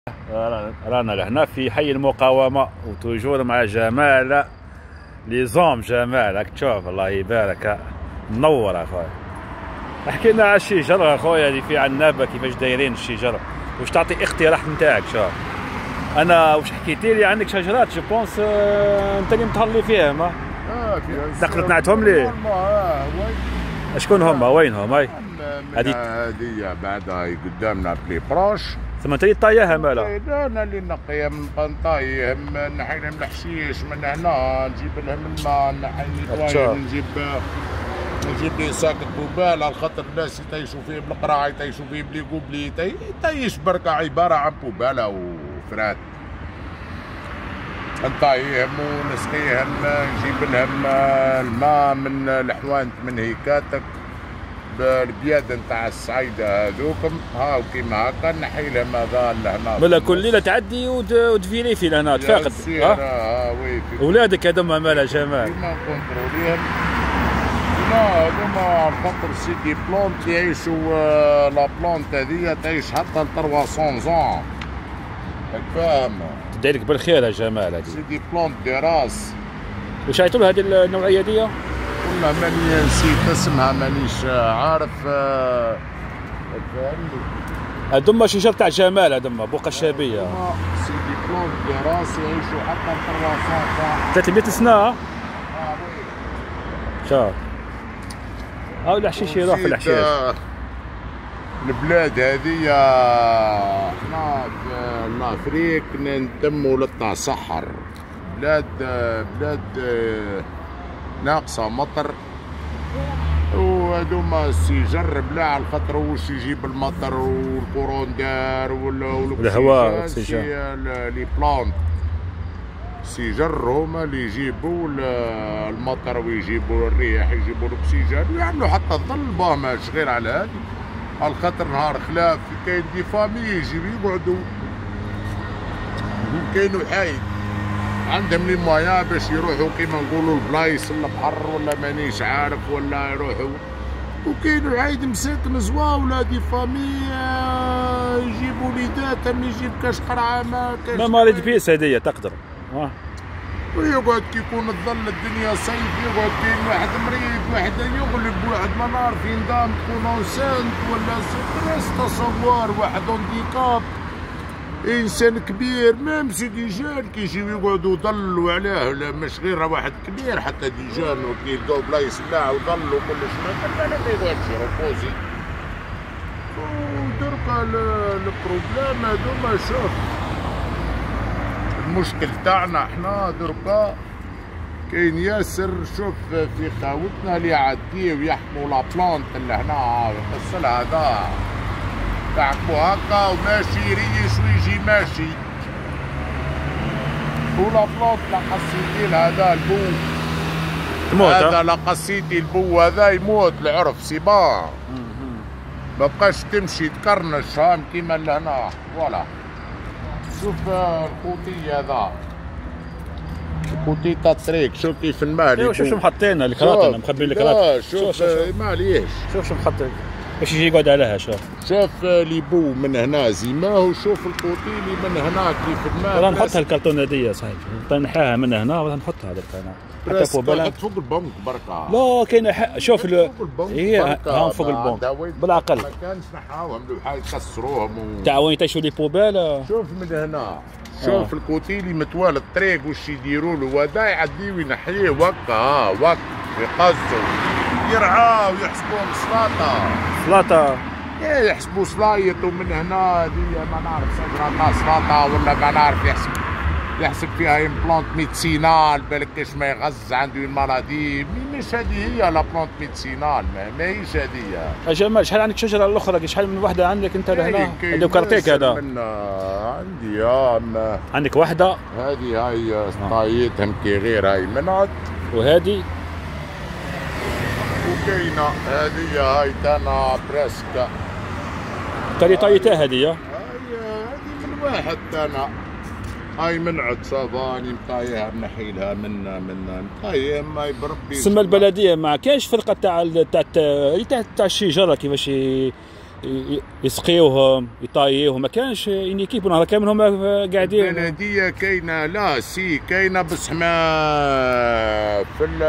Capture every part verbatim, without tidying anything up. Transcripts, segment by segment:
رانا لهنا في حي المقاومة وتوجور مع جمال ليزوم جمال. راك تشوف الله يبارك منور اخويا. احكي لنا على الشجر اخويا اللي في عنابة، كيفاش دايرين الشجر، واش تعطي اقتراح نتاعك؟ شوف انا واش حكيتي لي عندك شجرات جو بونس انت اللي متهلي فيهم. اه تقدر تنعتهم لي؟ اه وين شكون هما؟ وينهم؟ هاي هذه هذه بعدها قدامنا بلي بروش ثم انت اللي طاياها مالا؟ انا اللي نقيها من طنطايهم، نحي لهم الحشيش من هنا، نجيب لهم الماء، نحي طوايا، نجيب نجيب لي ساك بوبال على خاطر الناس يتيشوا فيه بالقراع، يتيشوا فيه بلي قبلي، يتيش بركة عبارة عن بوبالة وفرات. نطايهم ونسقيهم، نجيب لهم الماء من الحوانت من هيكاتك بالبياد نتاع الصعيدة هذوكم، هاو كيما هكا نحي لهم هذا لهنا. مالا كل ليلة تعدي وتفيري في لهنا تفاقد؟ اه وي. ولادك هذوما مالا جمال؟ كيما نكونتروليهم. لا هذوما خاطر سيدي بلونت يعيشوا، لا بلونت هذيا تعيش حتى ل ثلاثمية عام. راك فاهم؟ تدعيلك بالخير يا جمال. هذه سيدي بلونت دي راس. واش عيطوا هذه النوعية دي؟ والله ماني نسيت اسمها، مانيش عارف. فهمني هذوما شجر تاع جمال، هذوما بوقة الشابية. سيدي بلونت دي راس يعيشوا حتى ل ثلاثمية عام. ثلاثمية سنة. اه وي. شوف هاو الحشيش يروح في الحشيش. البلاد هذه احنا في الافريق ننتموا للطا صحر، بلاد بلاد ناقصه مطر، وهذوما السجر بلا على خاطر واش يجيب المطر والكورون دار والهواء والاكسجين لي بلانت. السجر هما اللي يجيبوا المطر ويجيبوا الريح، يجيبوا الاكسجين ويعملوا حتى الظل. با ماش غير على هذه، على خاطر نهار خلاف كاين دي فامي يجيو يقعدوا، كاينو حايد عندهم لي موايا باش يروحوا كيما نقولوا البلايص البحر ولا مانيش عارف، ولا يروحوا. وكاينو عايد مساكن زواوله دي فامي يجيبوا وليداتهم، يجيب كاش قرعه ما كاش ما مريض بيس هذيا تقدر. اه ويقعد كي يكون الظل الدنيا صيف، يقعد كاين واحد مريض، واحد يغلب، واحد ما نعرف ينضام، تكون اونسانت ولا ستريس، تصور واحد اونديكاب، انسان كبير ميم سي ديجان كي يجيو يقعدوا يضلوا عليه، لا مش غير واحد كبير حتى ديجان وكي يلقاو بلايص بلاعه وضلوا كلش ما لا ما يقعدش روبوزي. ودركا البروبليم هذوما، شوف المشكل تاعنا احنا دركا كاين ياسر. شوف في خاوتنا اللي يعديو يحموا لا بلانت اللي هنا الفصل هذا يحكوا هكا وماشي يريش ويجي ماشي، ولا بلانت لقصيتي هذا البو تموت. هذا لقصيتي البو هذا يموت، العرف سي بان ما بقاش تمشي تكرنش هام كيما لهنا. فوالا شوف الخوتي هذا، الخوتي تاع الطريق، شوف كيف الماء. ايوا شوف شو محطين الكراطن، مخبين الكراطن. شوف شوف معليش، شوف شو محطين باش يجي يقعد عليها. شوف شوف لي بو من هنا زيماه، وشوف الخوتي اللي من هنا كيف الماء. راه نحطها الكرتون هذيا صحيح، نحيها من هنا ونحطها هذيك هنا حتى فوق بالها. حط فوق البنك بركه. لا كاين ح... شوف هي ها فوق البنك بالعقل. ما كانش نحاوهم لو حال يكسروهم و... تاع وين يتيشوا لي بوبال. شوف من هنا، شوف آه. الكوتي اللي متوالى الطريق واش يديروا له، هذا يعدي وينحيه وكا ها وك يقصوا يرعاو ويحسبوهم سلاطه سلاطه. ايه يحسبوا سلايط، ومن هنا هذه ما نعرف شجره تاع سلاطه ولا ما نعرف يحسب يحسب فيها امبلانت ميديسينال، بالك كاش ما يغز عنده المرضي. مش هذه هي لا بلانت ميديسينال، ماهيش هذه. يا جمال شحال عندك شجره الاخرى؟ شحال من وحده عندك انت لهنا؟ هذا كارتيك هذا من عندي اه عندك وحده هذه هاي طايتهم كي غير هاي منعت، وهذه وكاينه هذه هاي تانا بريسك تالي طايتها هذه. هاي هذه من واحد تانا هاي منعت صافاني مطايها منحيلها من من مطايها ما بربي. سما البلديه ما كاينش فرقه تاع تاع تاع تاع الشجره كيفاش يسقيوهم يطايوهم، ما كانش ان ايكيب نهار كامل هما قاعدين. البلديه كاينه، لا سي كاينه بصح ما في ال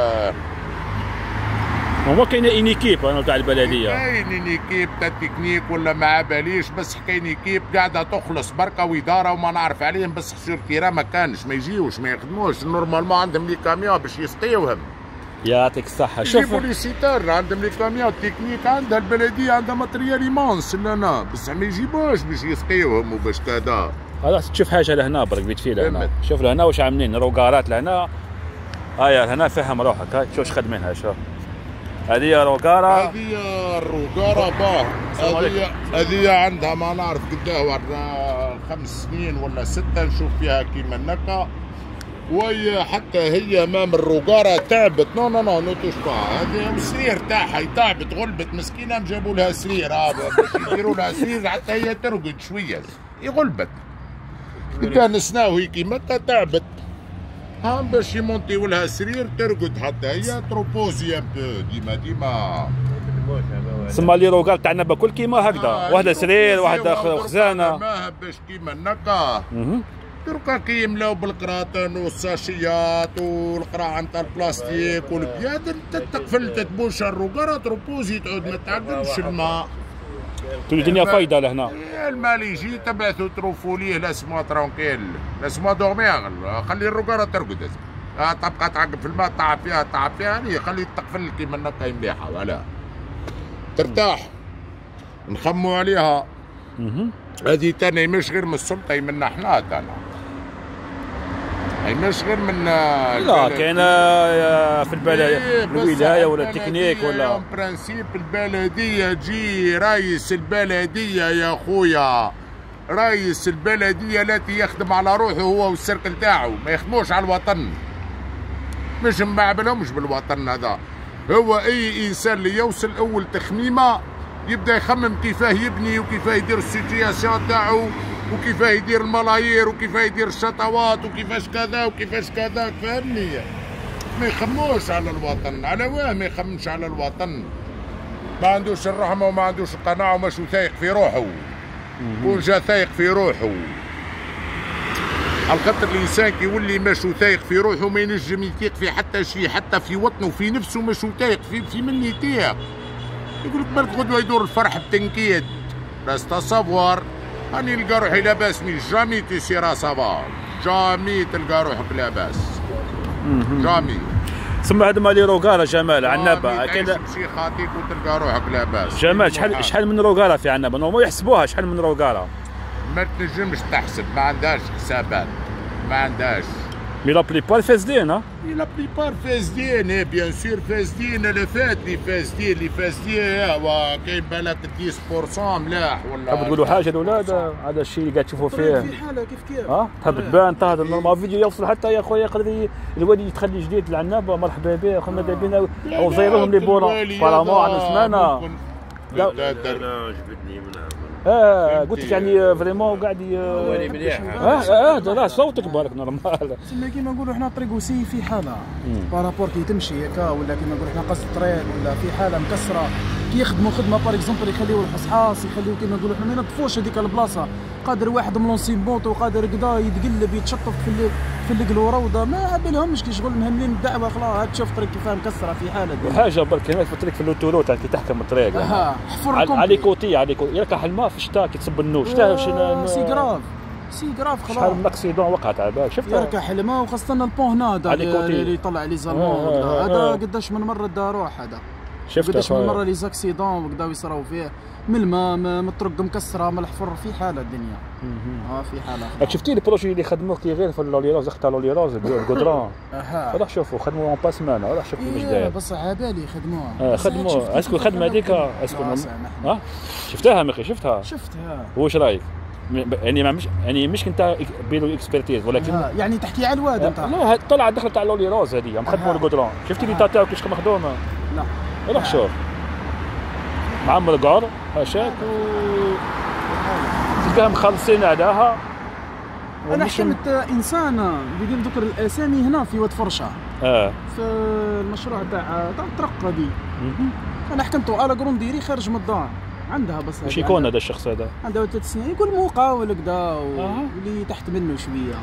هما كاينه ان ايكيب انا تاع البلديه، كاين ان ايكيب تاع التكنيك ولا ما باليش، بس كاين ايكيب قاعده تخلص بركه واداره وما نعرف عليهم، بس سور تيرا ما كانش، ما يجيوش ما يخدموش نورمالمون، عندهم لي كاميون باش يسقيوهم. يعطيك الصحة. شوف يجيبوا لي سيتار، عندهم لي كاميون تكنيك، عندها البلدية عندها ماتريال ايمونس لنا، بصح ما يجيبوش باش يسقيوهم وباش كذا. خلاص تشوف حاجة لهنا برك بيت فيه لهنا، شوف لهنا واش عاملين روقارات لهنا. هايا لهنا فهم روحك، هاي شوف خدمينها، شوف هذه روقارة، هذه الروقارة باه، هذه هذه عندها ما نعرف قداه ورا خمس سنين ولا ستة، نشوف فيها كيما نكا، وهي حتى هي امام الروقارة تعبت. نو نو نو نو توش با، هذه السرير تاعها تعبت غلبت مسكينة، جابوا لها سرير ها باش يديروا لها سرير حتى هي ترقد شوية، غلبت كان نسناو هي كيما تعبت، ها باش يمونتيو لها سرير ترقد حتى هي تروبوزي ان بو ديما ديما. سما لي روقار تاعنا بكل كيما هكذا، واحدة سرير واحدة خزانة ماها باش كيما نكا. دركا كي يملاو بالقراطن والساشيات والقراع نتاع البلاستيك والبياد، تتقفل تتبوش الروقارة تروبوزي تعود ما تعقبش الماء، تولي الدنيا فايدة لهنا. الماء اللي يجي تبعثوا تروفوا ليه لاسموا ترونكيل، لاسموا دوغميغ، خلي الروقارة ترقد، اه تبقى تعقب في الماء تعب فيها تعب فيها، هذه خلي تقفل كيما نكا مليحة ولا ترتاح. نخموا عليها هذه تاني مش غير من السلطة، منا حنا تانا، هي مش غير من لا كاينه في البلديه الولايه ولا التكنيك ولا برانسيب البلديه. جي رئيس البلديه يا خويا، رئيس البلديه التي يخدم على روحه هو والسيركل تاعو، ما يخدموش على الوطن، مش مبعبلهمش بالوطن هذا. هو اي انسان اللي يوصل اول تخميمه يبدا يخمم كيفاه يبني وكيفاه يدير السيتياسيون تاعو وكيفاه يدير الملايير وكيفاه يدير الشطوات وكيفاش كذا وكيفاش كذا، فهمني؟ ما يخموش على الوطن، على واه ما يخممش على الوطن، ما عندوش الرحمه وما عندوش القناعه وماش ثايق في روحه، كون جا ثايق في روحه. على خاطر الانسان كي يولي ماشو ثايق في روحه ما ينجم يثيق في حتى شيء، حتى في وطنه وفي نفسه ماشو ثايق في في من يثيق. يقول لك بالك غدوه يدور الفرح بتنكيد، بس تصور راني نلقى روحي لاباس، مي جامي تيسيرا سافا، جامي تلقى روحك لاباس، جامي. ثم هذا مالي روقارة جمال عنابة كذا تمشي خاطيك وتلقى روحك لاباس. جمال شحال شحال من روقارة في عنابة؟ نورمال يحسبوها شحال من روقارة؟ ما تنجمش تحسب، ما عندهاش حسابات، ما عندهاش. مي لا بليبار فاسدين ها؟ مي لا بليبار فاسدين، بيان سور فاسدين، اللي فات لي فاسدين اللي فاسدين هو كاين بالك عشرة بالمئة ملاح ولا. تحب تقولوا حاجة الأولاد؟ هذا الشيء اللي قاعد تشوفوا فيه في حالة كيف كيف ها؟ تحب تبان تهضر نورمال فيديو يوصل حتى يا خويا يقدر الوالد يتخلي جديد للعنابة، مرحبا به خويا ماذا بينا أو زيرهم لي بورا بارامون عندنا سمانة. لا لا جبدني منها. اه قلت لك يعني فريمون قاعد ولي مليح. اه اه لا صوتك بالك نورمال. تسمى كيما نقولوا احنا طريق وسي في حاله بارابور كي تمشي هكا، ولا كيما نقولوا احنا قصد الطريق ولا في حاله مكسره، كي يخدموا خدمه بار اكزومبل يخليو الحصحاص، يخليو كيما نقولوا احنا ما ينظفوش هذيك البلاصه، قادر واحد ملونسي بونطو وقادر كدا يتقلب يتشطف في في القلوره وروضه، ما بالهمش كي شغل مهملين الدعوه خلاص. هاد تشوف طريق كيفاه مكسره في حاله وحاجه برك هناك في الطريق في الاوتوروت كي تحكم الطريق اه حفر على كوتي على كوتي يركح الماء في الشتاء كي تصب النور شتاء سي كراف سي كراف خلاص. شحال من اكسيدون وقعت على بالك شفتها؟ يركح الماء وخاصه البون هذا اللي يطلع لي زالمون هذا قداش من مره دا روح هذا، شفتها قداش من مره لي زاكسيدون وكداو يصراو فيه من الماء من الطرق مكسره من الحفر، في حاله الدنيا اه في حاله. راك شفتي البروجي اللي خدموه كي غير في لوليروز اختار لوليروز الكودرون اها روح شوفوا خدموا اون باس مان، روح شوف كيفاش داير بصح على بالي خدموها اه خدموها. اسكو الخدمه هذيك اسكو ها شفتها مخي شفتها شفتها واش رايك؟ يعني ما مش يعني مش كنت بيلو اكسبرتيز ولكن آه يعني تحكي على الواد انت. لا طلع الدخله تاع لولي روز هذه مخدموا الكودرون. شفتي لي تاعو كيفاش مخدومه؟ لا روح شوف معمر قار هاشاك و تلقاها مخلصين عليها. انا حكمت انسان بدون ذكر الاسامي هنا في واد فرشه اه في المشروع تاع تاع الطرق هذه، انا حكمته على قرونديري خارج من الدار، عندها بس وش يكون هذا الشخص هذا؟ عندها ثلاث سنين، يقول مقاول كذا آه. واللي تحت منه شويه.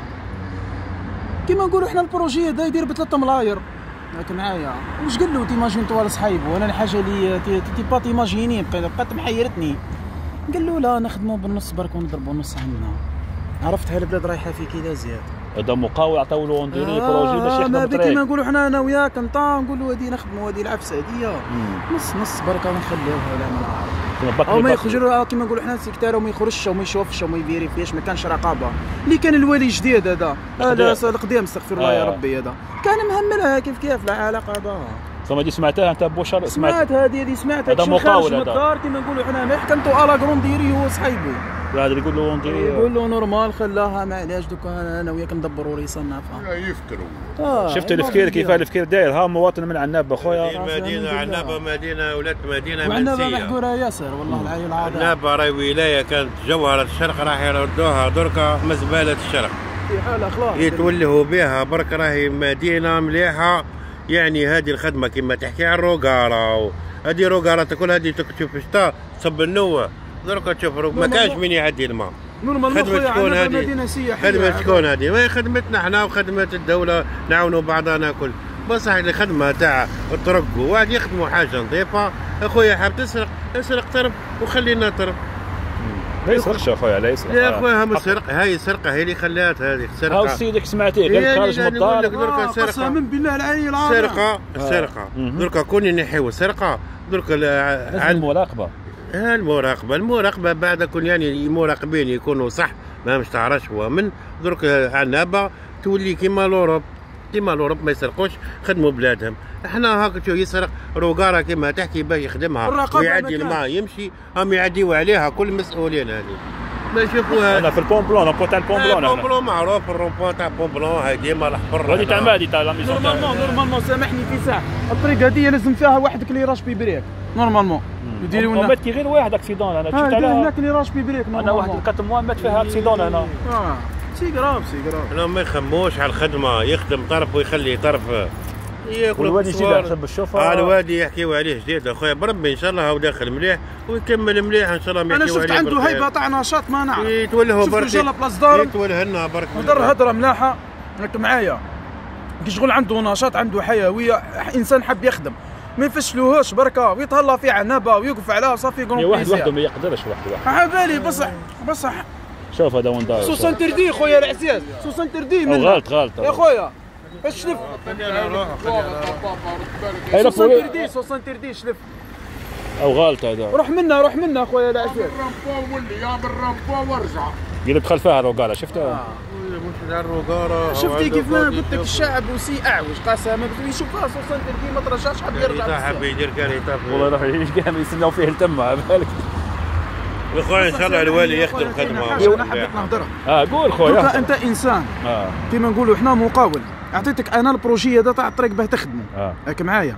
كيما نقولوا احنا البروجي هذا يدير بثلاثة ملاير، راك معايا. واش قال له تيماجين طوال صحايبو؟ انا الحاجه اللي تي, تي با تيماجيني بقات محيرتني. قال له لا نخدموا بالنص برك ونضربوا النص عندنا. عرفت هالبلاد رايحه في كذا زياد. هذا مقاول عطاو له انديري بروجي باش يخدم الطريق. الطريق. كيما نقولوا حنا انا وياك نطا نقولوا هذه نخدموا هذه العفسه هذه نص نص برك ونخليوها لا ما نعرف. او ما يخرجوا كيما نقولوا حنا سيكتار وما يخرجش وما يشوفش وما يفيريفيش، ما كانش رقابه. اللي كان الوالي جديد هذا هذا القديم استغفر الله يا ربي، هذا كان مهملها كيف كيف لا علاقه بها. فما دي سمعتها انت بوشر؟ سمعت هذه هذه سمعتها. هذا مقاول هذا الدار كيما نقولوا حنا ما حكمتو على كرونديري هو صحيبو. هذا اللي يقول له نديري يقول له نورمال خلاها معليش دوكا انا وياك ندبروا ريصه نافعه. لا يفكروا. آه شفت الفكير كيف الفكير داير. ها مواطن من عنابه خويا. مدينه عنابه مدينه ولات مدينه منسيه. وعنابه محقوره ياسر والله العلي العظيم. عنابه راهي ولايه كانت جوهره الشرق راح يردوها دركا مزبله الشرق. في حال اخلاق يتولهوا بها برك راهي مدينه مليحه. يعني هذه الخدمه كما تحكي على الروقاره، هذه روقاره كل هذه تشوف شتا تصب النوه دركا تشوف ما كانش من يعدي الماء. خدمة تكون هذه خدمة تكون هذه وهي خدمتنا احنا وخدمة الدولة، نعاونوا بعضنا كل. بصح الخدمة تاع الطرق واحد يخدموا حاجة نظيفة. اخويا حاب تسرق اسرق طرف وخلينا طرف. لا يسرقش اخويا لا يسرق يا اخويا هم السرقة هاي السرقة هي اللي خلات هذه السرقة. هاو سيدك سمعتيه قال خارج من الدار. قسما بالله العلي العظيم. السرقة السرقة دركا كون ينحيوا السرقة دركا عن المراقبة. المراقبة المراقبة بعد كون يعني المراقبين يكونوا صح ما مش تاع رشوة من درك عنابة تولي كيما لوروب كيما لوروب ما يسرقوش خدموا بلادهم. احنا هاك شو يسرق روقارة كيما تحكي باش يخدمها ويعدي الماء يمشي هم يعديوا عليها كل المسؤولين هذه ما يشوفوها. انا في البون بلون البون تاع البون بلون. البون بلون معروف الرومبون تاع البون بلون هاي ديما الحفر. هذه تاع مادي تاع لا ميزون. نورمالمون نورمالمون سامحني في ساعة الطريق هذه لازم فيها واحد كليراج بيبريك نورمالمون. يديروا لنا مات كي غير واحد اكسيدون انا شفت عليها. هناك كليراج بيبريك انا واحد الكات موان مات فيها اكسيدون هنا. اه سي كراف سي كراف. لا ما يخموش على الخدمة يخدم طرف ويخلي طرف. والوادي جديد على حسب الشوفة. اه الوادي يحكيوا عليه جديد اخويا بربي ان شاء الله هو داخل مليح ويكمل مليح ان شاء الله. انا شفت عنده هيبه تاع نشاط ما نعرف. يتولهوا برك رجال بلاص دار يتولها لنا برك هضر هضره ملاحه راك معايا. كي شغل عنده نشاط عنده حيويه انسان حب يخدم ما يفشلوهوش بركه ويتهلا في عنابه ويوقف عليها صافي يقول واحد وحده ما يقدرش واحد واحد. على بالي بصح بصح شوف هذا وين دار. سوسن تردي خويا العزيز سوسن تردي من غلط غلط يا خويا اشلف. سوسن تردي سوسن تردي شلف او غلط هذا. روح منا روح منا خويا العزيز. الرمبو ولي يا بالرمبو وارجع. قلت دخل فيها الروقاره شفتها. آه. مش على الروقاره. شفتي كيف ما قلت لك الشعب وسي اعوج قسما بالله يشوفها سوسن تردي ما ترجعش حاب يرجع. حاب يدير كان يطاف والله راح كانوا يستناو فيه التم على بالك. يا خويا ان شاء الله الوالي يخدم خدمه. انا حبيت نهضرها. اه قول خويا. انت انسان اه كيما نقولوا احنا مقاول اعطيتك انا البروجي هذا تاع الطريق باه تخدمه. اه راك معايا.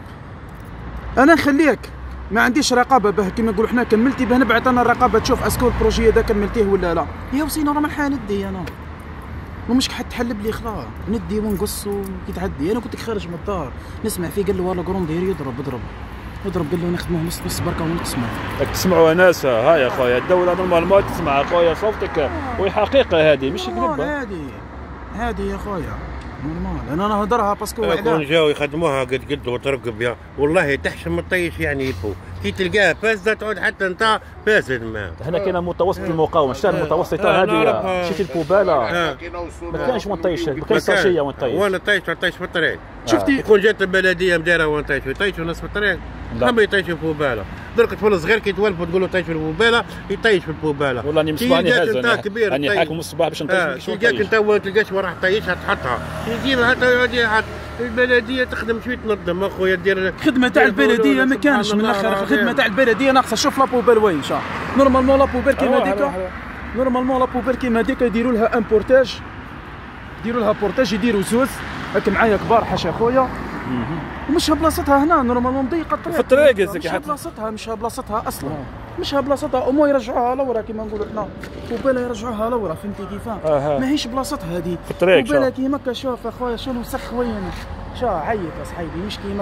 انا نخليك ما عنديش رقابه به كيما نقولوا احنا كملتي به نبعث انا الرقابه تشوف اسكو البروجي هذا كملتيه ولا لا. يا وسينا راه ملحق ندي انا ومش حد تحلب لي خلاص ندي ونقص وكي تعدي. انا كنت خارج من الدار نسمع فيه قال له والله كروندير يضرب اضرب اضرب قال له نخدموه نص نص بركه ونقسمه. راك تسمعوا ناس ها يا خويا الدوله نورمالمون تسمع خويا صوتك وهي حقيقه هذه مش كذب. هذه هذه يا خويا نورمال انا نهضرها باسكو يكون جاو يخدموها قد قد وترقب بها والله تحشم الطيش يعني يفو كي تلقاها فاسده تعود حتى انت فاسد ما. هنا كاين متوسط المقاومه الشارع المتوسطه هذه شفتي البوباله ما كانش وين طيش ما كانش طاشيه وين طيش. وانا طيش طيش في الطريق. شفتي يكون جات البلديه مديره وين طيش يطيشوا ناس في الطريق هم يطيشوا في البوباله. درك طفل صغير كي تولفوا تقول له طيش في البوباله يطيش في البوباله. والله اني مصباحني هزه كبير اني حاكم الصباح باش نطيش. تلقاك انت وين تلقاش وين راح تطيشها تحطها يجيبها حتى يقعد يحط. البلديه تخدم شويه تنظم اخويا دير خدمه تاع البلديه ما كانش من الاخر خدمه تاع البلديه ناقصه. شوف لابوبيل وين شا نورمالمون لابوبيل كيما ديكا نورمالمون لابوبيل كيما ديكا يديروا لها ان بورتاج يديروا لها بورتاج يديروا زوز هاك معايا كبار حاشا خويا مش بلاصتها هنا نورمالمون مضيقه الطريق في الطريق قصدك مش بلاصتها مش بلاصتها اصلا مش بلاصتها امو يرجعوها لورا كيما نقولوا حنا وبلا يرجعوها لورا فهمتي كيفاه آه ماهيش بلاصتها هذه في الطريق وبلا كيما هكا شوف اخويا شنو سخ وين شا عيط يا صحيبي مش كيما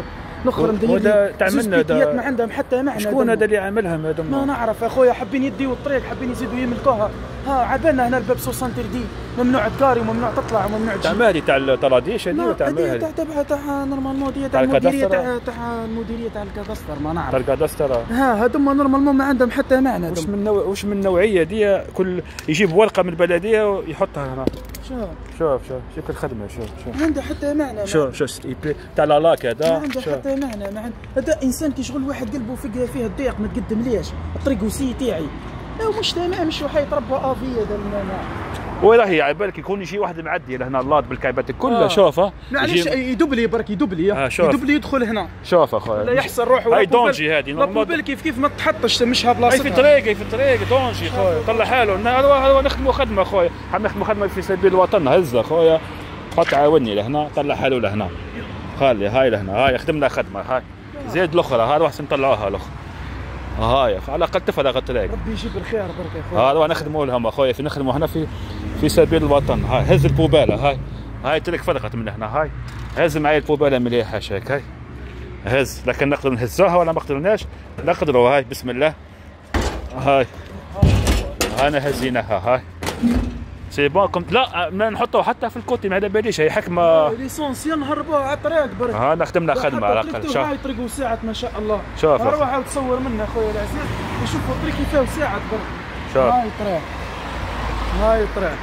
الاخر مدير تعملنا ما عندهم حتى معنى. شكون هذا اللي عاملهم هذوما؟ ما نعرف اخويا، حابين يديو الطريق، حابين يزيدوا يملكوها. ها عبالنا هنا الباب سوس انتردي، ممنوع تكاري وممنوع تطلع وممنوع تجي. تاع هذه تاع الطراديش هذه ولا تاع هذه؟ تاع تبعها تاع نورمالمون دي تاع المديريه تاع تاع المديريه تاع الكادستر ما نعرف. تاع الكادستر ها هذوما نورمالمون ما عندهم حتى معنى. واش من نوع واش من النوعيه دي؟ كل يجيب ورقه من البلديه ويحطها هنا. شوف شوف شوف شوف الخدمه. شوف شوف ما عنده حتى معنى. شوف شوف تاع لالاك هذا ما عنده حتى معنى. ما عنده هذا انسان كي شغل واحد قلبه فيه فيه الضيق ما تقدم ليش الطريق وسي تاعي مش تمام. شو حيتربى افي هذا وراهي على بالك يكون يجي واحد معدي لهنا اللات بالكعبات كلها. آه. شوفه معليش يدبلي برك يدبلي آه يدبلي يدخل هنا. شوف اخويا لا يحصل روحه. هاي دونجي هذه نورمال كيف كيف ما تحطش تمشها بلاصتها. هاي في الطريق هاي في الطريق دونجي خويا طلع حاله. هذا نخدموا خدمه خويا، نخدموا خدمه في سبيل الوطن. هز خويا حط عاوني لهنا طلع حاله لهنا. خلي هاي لهنا هاي خدمنا خدمه. هاي زيد الاخرى هذا واحد نطلعوها الاخرى. هاي على الاقل تفهم على الطريق. ربي يجيب الخير برك يا خويا. هذا نخدموا لهم اخويا، في نخدموا هنا في في سبيل الوطن. هاي هز البوباله. هاي هاي الطريق فرقت من هنا. هاي هز معي البوباله مليحه شاك. هاي هز لكن نقدر نهزوها ولا ما قدرناش؟ نقدروا. هاي بسم الله. هاي انا هزيناها. هاي سي بون كنت لا ما نحطوه حتى في الكوتي ما على باليش. هي حكمه ليسونسيال نهربوها على الطريق برك. ها خدمنا خدمه على الاقل. شوف هاي طريق وساعات ما شاء الله. شوف روح حاول تصور منها اخويا العزيز وشوفوا الطريق كيف وساعات برك. شوف هاي الطريق هاي الطريق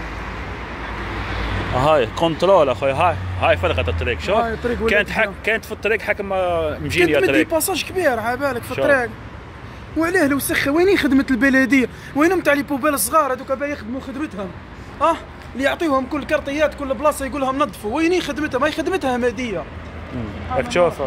هاي كنترول اخويا. هاي هاي فرقت الطريق. شوف كانت حك... كانت في الطريق حكمه مجينيه الطريق. كانت باساج كبير على بالك في الطريق. وعليه لو سخه وين خدمه البلديه؟ وينهم تاع لي بوبيل الصغار هذوك باغي يخدموا خدمتهم. اه اللي يعطيوهم كل كرطيات كل بلاصه يقول لهم نظفوا. وين خدمتها؟ ما هي خدمتها هماديه. راك تشوفها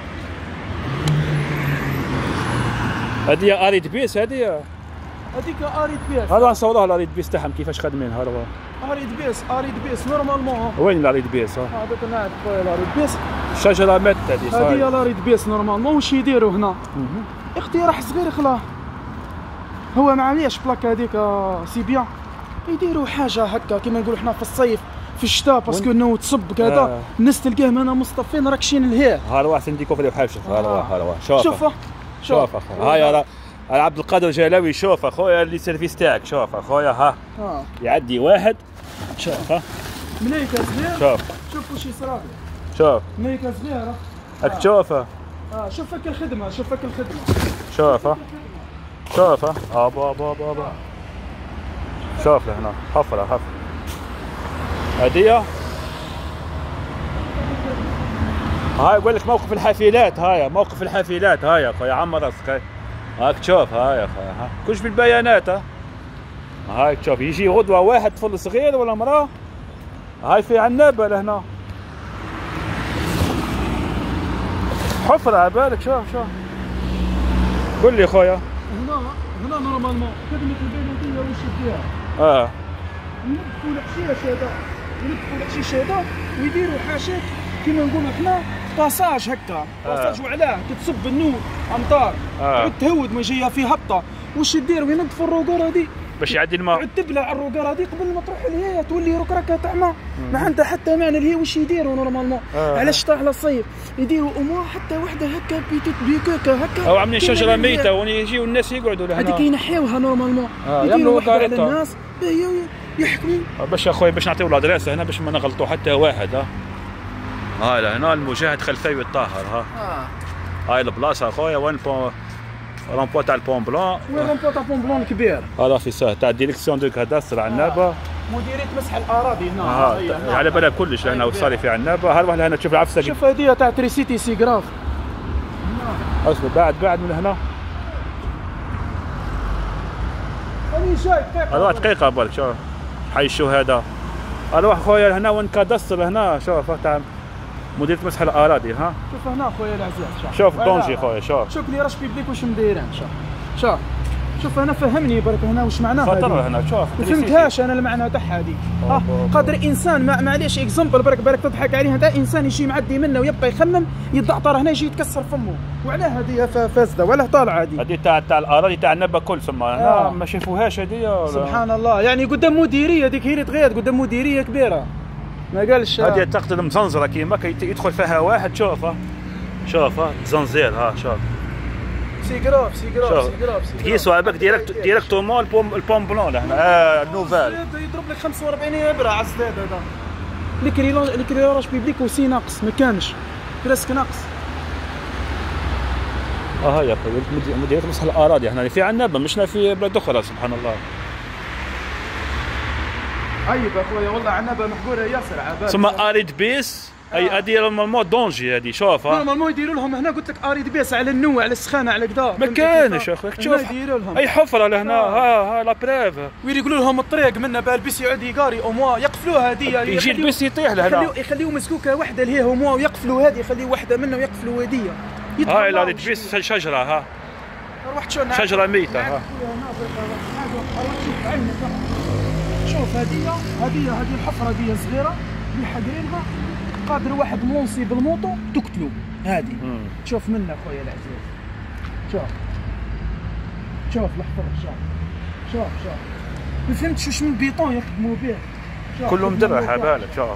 هذه اريد بيس. هذه هذيك اريد بيس. هذا نصوروها الاريد بيس تاعهم كيفاش خادمين. هذا اريد بيس اريد بيس نورمالمون. وين الاريد بيس؟ هذاك نعرف خويا الاريد بيس. الشجره ماتت هذه. هذه الاريد بيس نورمالمون. واش يديروا هنا؟ اختي راح صغير خلاه هو ما عليش بلاك هذيك سي بيان. يديروا حاجه هكا كيما نقولوا حنا في الصيف في الشتاء باسكو انه تصب كذا. آه. الناس تلقاهم هنا مصطفين راكشين الهير. هذا واحد نديكو في حاجه. هذا واحد هذا واحد. شوف شوف اخويا. هاي عبد القادر جلاوي. شوف اخويا اللي سيرفيس تاعك. شوف اخويا. ها آه. يعدي واحد. شوف ها ملايكه صغيره. شوف شوف واش يصرى. شوف ملايكه صغيره. راك آه. تشوفها. اه شوف هكا الخدمه. شوف هكا الخدمه. شوف ها شوف ها ابا ابا ابا. شوف لهنا حفره حفره. هديه. هاي يقول لك موقف الحافلات. هاي موقف الحافلات. هاي يا اخويا عم راسك. هاك تشوف. هاي يا اخويا ها كلش بالبيانات. ها هاي تشوف يجي غدوه واحد طفل صغير ولا مراه. هاي في عنابه لهنا حفره على بالك. شوف شوف قول لي خويا. هنا هنا نورمالمون خدمه البلديه واش فيها؟ اه ينظفوا الحشيش هذا ينظفوا الحشيش هذا ويديروا حاشيك كيما نقولوا حنا باساج هكا. باساج آه. وعلاه كي تصب النور امطار تعود آه. تهود ما جايه فيه هبطه. واش يديروا ينظفوا الروقور هذه باش يعدي الماء. تعود تبلع الروقور هذه قبل ما تروح الهي تولي روك راكا تعمى. ما عندها حتى معنى الهي. واش يديروا نورمالمون آه. على الشتاء على الصيف يديروا امور حتى وحده هكا بيتوت بيكوكا هكا او عاملين شجره ميته وين يجيو الناس يقعدوا لهنا. هذيك ينحيوها نورمالمون آه. يعملوا على الناس يحكموا. باش اخويا باش نعطيو الادريس هنا باش ما نغلطوا حتى واحد. ها هاي لهنا المجاهد خلفاوي الطاهر. ها آه. هاي البلاصه اخويا وين بون رامبو تاع البون بلون. وين رامبو تاع البون بلون الكبير. هذا في ساه تاع ديريكسيون دو كاداستر عنابه. آه. مديريه مسح الاراضي هنا. اه على بالها كلش لهنا وصاري في عنابه. هذا واحد هنا تشوف العفسه. شوف هذه تاع تريسيتي سيغراف. اصبر بعد بعد من هنا. هذه شاي دقيقه. هذا دقيقه بالك. شوف حي الشهداء. هذا واحد خويا هنا وين كاداستر هنا. شوف تاع مديريه مسح الاراضي. ها شوف هنا خويا العزيز. شوف شوف دونجي خويا. شوف شوف لي راش بيبليك واش مدايرين. شوف شوف شوف انا فهمني برك هنا واش معناها. خطر هنا. شوف ما فهمتهاش انا المعنى تاعها هذيك. اه قادر انسان ما معليش اكزومبل برك بالك تضحك عليه. هذا انسان يجي معدي منه ويبقى يخمم يضعطر هنا يجي يتكسر فمه. وعلاه هذه فاسده ولا طالعه هذه. هذه تاع تاع الاراضي تاع النبه كل ثم هنا ما شافوهاش هذه. سبحان الله يعني قدام مديريه هذيك هي اللي تغير قدام مديريه كبيره ما قالش. هذه تقتل مزنزره كيما يدخل فيها واحد. شوف شوف ها زنزير ها شوف سي جراف سي جراف سي جراف تقيسوا عباك ديريكت ديريكتومون البوم البوم بلون لهنا اه النوفال يضرب لك خمسة وأربعين ابره على الزداد هذا الكريلاج بيبليك وسي ناقص ما كانش برسك ناقص. اه هيا مديريه مصلحه الاراضي احنا في عنابه مشنا في بلاد اخرى سبحان الله. عيب اخويا والله عنابه محقوره ياسر عباد. ثم اريد بيس اي هذه نورمالمون دونجي هذه شوف ها نورمالمون يديروا لهم هنا قلت لك اريد بيس على النوع على السخانه على كذا ما كانش اخويا شوف اي حفره لهنا ها ها لا بريف وين يقولوا لهم الطريق منا بها البيس يعود يقاري او موا يقفلوها هذه يجي البيس يطيح لهنا يخليو مسكوكه وحده لهي او موا ويقفلوا هذه يخليو وحده منها ويقفلوا هذه هاي لا اريد بيس شجره ها روح شلون شجره ميته ها شوف هذه هذه هذه الحفره هذه صغيره اللي حاقرينها قادر واحد مونسي بالموطو تقتلو هذه. شوف منا خويا العزيز شوف شوف الحفر شوف شوف شوف ما فهمتش واش من بيطون يخدموا به كلهم درع حبالك شوف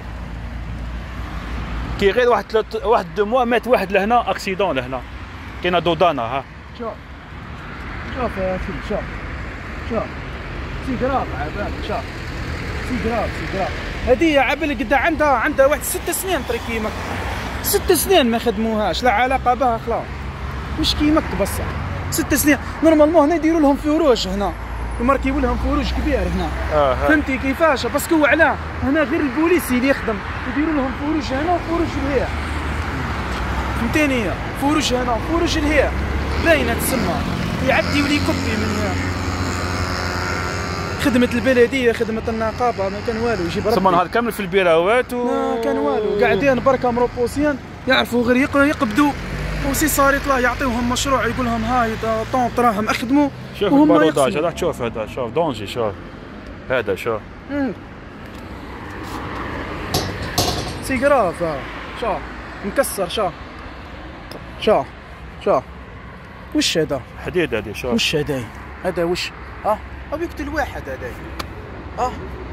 كي غير واحد ثلاث واحد دو موا مات واحد لهنا اكسيدون لهنا كاينه دودانا ها شوف شوف يا اخي شوف شوف سي قراب عبالك شوف سي قراب سي قراب هذه عبالك قد عندها عندها واحد ست سنين طري كيمك ست سنين ما خدموهاش لا علاقه بها خلاص مش كيمك بصح ست سنين نورمالمون هنا يديروا لهم فروج هنا يمركبوا لهم فروج كبير هنا آه فهمتي كيفاش باسكو علاه هنا غير البوليسي اللي يخدم يديروا لهم فروج هنا وفروج الهيا فهمتيني فروج هنا وفروج الهيا باينه تسمى يعدي ولي يكبي من هنا خدمة البلدية خدمة النقابة ما كان والو يجيب ربي. ثم نهار كامل في البيراوات و ما كان والو قاعدين بركة مروبوسيين يعرفوا غير يقبدوا وسي صارت له يعطيوهم مشروع يقول لهم هاي طون دراهم اخدموا شوف الباروداج راح تشوف هذا شوف دونجي شوف هذا شوف سي جراف شوف مكسر شوف شوف شوف وش هذا؟ حديد هذه شوف وش هذا؟ هذا وش؟ اه أو يقتل واحد هذا اه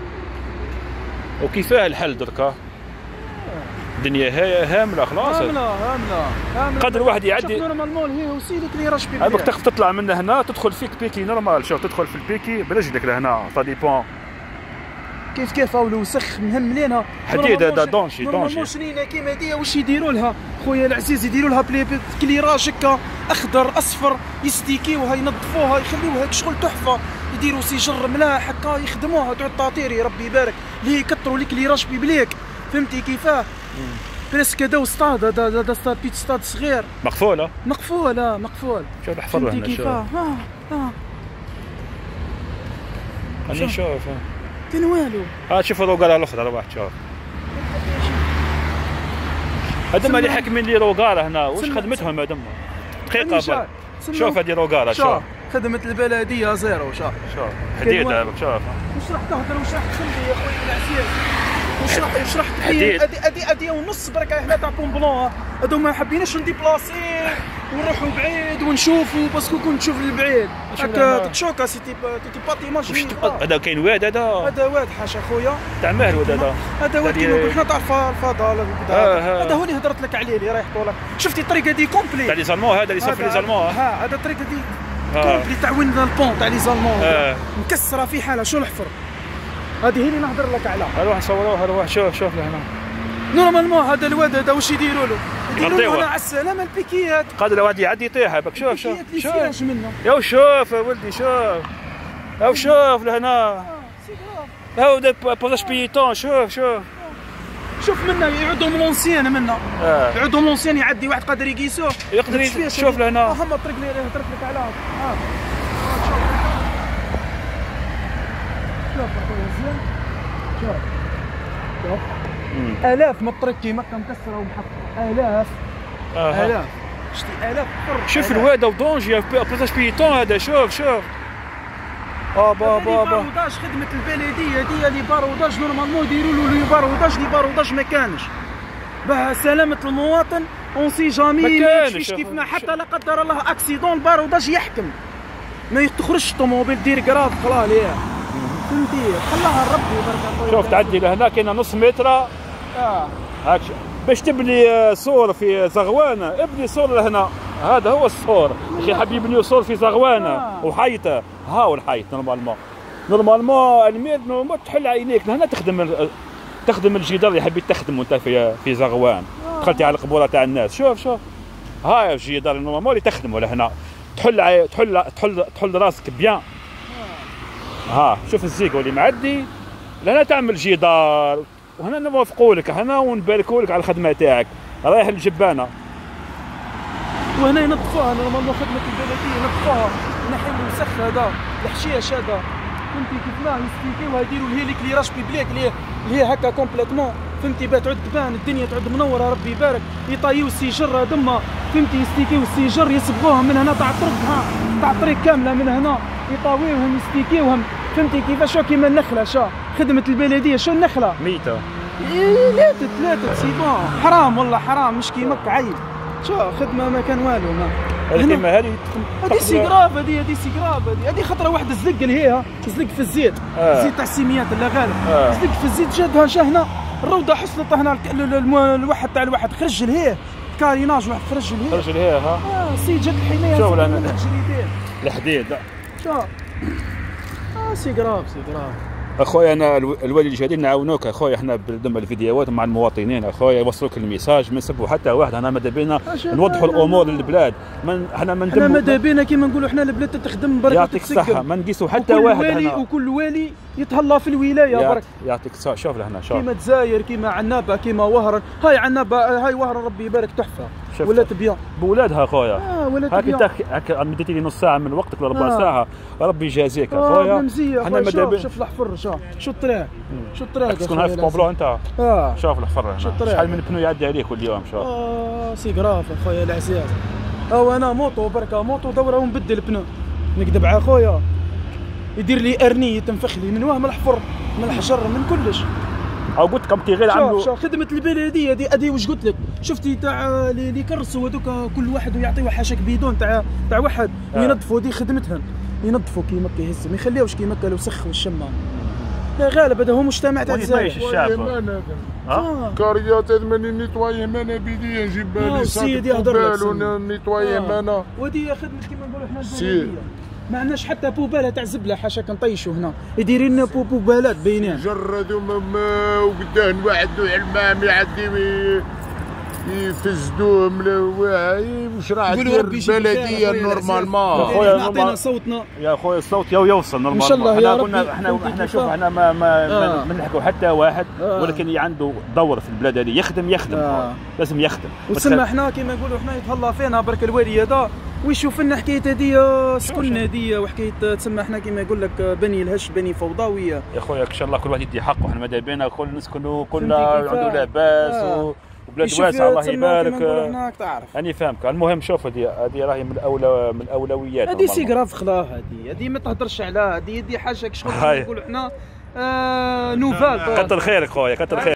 وكيفاه الحل دركا؟ الدنيا هي هامله خلاص هامله هامله هامله قدر واحد يعدي نورمالمون هي وسيلك اللي راش بيه هذاك تخف تطلع من هنا تدخل فيك بيكي نورمال شوف تدخل في البيكي برجلك لهنا سا ديبون كيف كيف او الوسخ مهملينها حديد هذا دونشي دونشي سنينه كيما هذيا واش يديروا لها خويا العزيز يديروا لها بلي كليراج هكا اخضر اصفر يستيكيوها ينظفوها يخليوها شغل تحفه يديروا سجر ملاح هكا يخدموها تعود طاطيري ربي يبارك اللي يكثروا لك لي راش بيبليك فهمتي كيفاه بريسك هذا ستاد هذا هذا ستاد بيت ستاد صغير مقفوله مقفوله مقفول شوف احفظوا هنا شوف ها ها خليني نشوف كان والو ها شوف الروقاره الاخرى روح شوف هذوما اللي حاكمين لي روقاره هنا واش خدمتهم هذوما دقيقه شوف هذه روقاره شوف خدمة البلدية زيرو شوف شوف حديد شوف واش راح تهضر واش راح تخلي يا خويا العزيز واش راح واش راح تحيد هذه هذه هذه ونص بركة حنا تاع بلون هذو ما حبيناش نديبلاسي ونروحوا بعيد ونشوفوا باسكو كنت تشوف البعيد هكا تشوكا سيتي تيتي باتي ماشي هذا كاين واد هذا هذا واد حاشا خويا تاع مال الواد هذا هذا واد كيما نقول حنا تاع الفضاء هذا هو اللي هضرت لك عليه اللي رايح طولك شفتي الطريقه دي كومبلي تاع لي زالمون هذا اللي صف لي زالمون ها هذا الطريقه دي كومبلي تاع وين البون تاع لي زالمون آه. مكسره في حاله شو الحفر هذه هي اللي نهضر لك عليها نروح نصوروها نروح شوف شوف لهنا نورمالمون هذا الواد هذا واش يديروا له؟ يديروا له على السلامه البيكيات قادر واحد يعدي يطيح بك شوف شوف شوف منه يا شوف يا ولدي شوف يا شوف لهنا هاو بوزاج بيتون شوف شوف شوف منا يعودوا من لونسيان منا آه. يعودوا من لونسيان يعدي واحد قادر يقيسوه يقدر يشوف لهنا هم الطريق اللي هضرت لك عليها ها شوف اخويا زين شوف شوف آلاف من الطريق كيما هكا مكسره ومحطه آلاف آه. آلاف شتي آلاف شوف الواد ودونجي بوزاج بيتون هذا شوف شوف بابا بابا باروداج خدمة البلدية دي لي باروداج نورمالمون يديروا له لي باروداج لي باروداج ما كانش باه سلامة المواطن اون سي جامي ما يمشيش كيف ما حتى لا قدر الله اكسيدون الباروداج يحكم ما تخرجش طوموبيل دير كراف خلاص ليها فهمتي خلاها ربي برك شوف تعدي لهنا كاينه نص متر اه هاك باش تبني سور في زغوانه ابني سور لهنا، هذا هو السور. اخي حاب يبنيو سور في زغوانه آه. وحيطه، ها هو الحيط نورمالمون. نورمالمون المير نورمال تحل عينيك هنا تخدم تخدم الجدار اللي حبيت تخدمه انت في في زغوان. دخلتي على القبوره تاع الناس، شوف شوف هاي الجدار نورمالمون اللي تخدمه لهنا، تحل عي... تحل تحل تحل راسك بيان. ها شوف الزيكو اللي معدي لهنا تعمل جدار، وهنا نوافقوا لك هنا ونباركوا لك على الخدمه تاعك. رايح الجبانه وهنا ينظفوها نورمالمون خدمه البلديه ينظفوها، ينحيو الوسخ هذا الحشيش هذا فهمتي كيف ما يستيكيوها يديروا الهيليك اللي راش بيبليك اللي اللي هي هكا كومبليتمون فهمتي باه تعود تبان الدنيا تعود منوره ربي يبارك. يطايو السيجر هذوما فهمتي يستيكيو السيجر يصبغوهم من هنا تاع الطرق، ها تاع الطريق كامله من هنا يطاويوهم يستيكيوهم فهمتي كيفاش. شو كيما النخله شو خدمه البلديه شو النخله ميته لاتت لاتت سي بون حرام والله حرام مش كيماك عيب. شو خدمه ما كان والو ما الكلمه هذه هذه سيكراف هذه هذه سيكراف هذه هذه خطره واحده زلق اللي هي زلق في الزيت آه. الزيت تاع السيميات الله غالب آه. زلق في الزيت جادها شا هنا الروضه حصلت هنا الواحد تاع الواحد خرج لهيه كاريناج واحد خرج لهيه خرج لهيه ها اه سي جات الحمايه شوف لنا الحديد شو اه سيكراف سيكراف. اخويا انا الوالي الجديد نعاونوك اخويا، احنا بنقدم الفيديوهات مع المواطنين اخويا يوصلوك الميساج، ما نسبوا حتى واحد. انا ماذا بينا نوضحوا الامور للبلاد، من احنا ما احنا ماذا بينا كيما نقولوا احنا البلاد تخدم برك يعطيك الصحه، ما نقيسوا حتى واحد والي هنا. وكل والي يتهلا في الولايه برك. يعطيك الصحه. شوف لهنا شوف كيما دزاير كيما عنابه كيما وهران، هاي عنابه هاي وهران ربي يبارك تحفه ولات بيان بولادها اخويا. اه ولات هاك بيان. انت مديتي لي نص ساعه من وقتك ولا ربع آه. ساعه، ربي يجازيك اخويا. اخويا احنا شوف شوف الحفر شوف شو الطريق شو الطريق تكون هاي في طوبلو انت. اه شوف الحفر هنا شحال من بنو يعدي عليك كل يوم. شوف اه سي غراف اخويا العزيز. او انا موطو بركه موطو دوره ونبدل بنو نكذب على خويا يدير لي ارنيه تنفخ لي من وهم الحفر من الحجر من كلش. او قلت لكم كي غير عملوا شوف خدمه البلديه هذه هذه واش قلت لك شفتي تاع اللي يكرسوا هذوك كل واحد ويعطيو حاشاك بيدون تاع تاع واحد آه. ينظفوا هذه خدمتهم ينظفوا كيما كيهز ما يخليوش كيما الوسخ والشمه. لا غالب هذا هو مجتمع تاع الجزائر. الشعب اه كاريات ماني نيطواي مانا بيدي نجيب بالي سيدي يهضر لك ونيطواي مانا. ودي خدمه كيما نقولوا احنا البلديه ما عندناش حتى بوباله تاع زبله حاشاك نطيشوا هنا يدير لنا بوبالات باينين جردوا ماما وقداه واحد علمام يعدي يفزدوهم واش راح دير البلديه نورمالمون. خويا نعطينا صوتنا يا خويا الصوت يو يوصل نورمالمون. ان شاء الله يا ربي. احنا احنا احنا شوف احنا ما ما, آه. ما نلحقوا حتى واحد آه. ولكن اللي عنده دور في البلاد هذه يخدم يخدم آه. لازم يخدم. وتسمى احنا كيما نقولوا احنا يتهلا فينا برك الوالي هذا ويشوف لنا حكايه هذه سكن هذه وحكايه تسمى احنا كيما يقول لك بني الهش بني فوضويه. يا خويا ان شاء الله كل واحد يدي حقه، احنا ماذا بينا كل نسكنوا كلنا عنده لاباس آه. وبلاد واسعه الله يبارك. هناك تعرف راني فاهمك. المهم شوف هذه هذه راهي من الاولى من الاولويات. هذه سيكراف خلا هذه هذه ما تهضرش عليها هذه هذه حاجه شغل نقولوا احنا آه نوفال. كتر خيرك خويا كتر خيرك.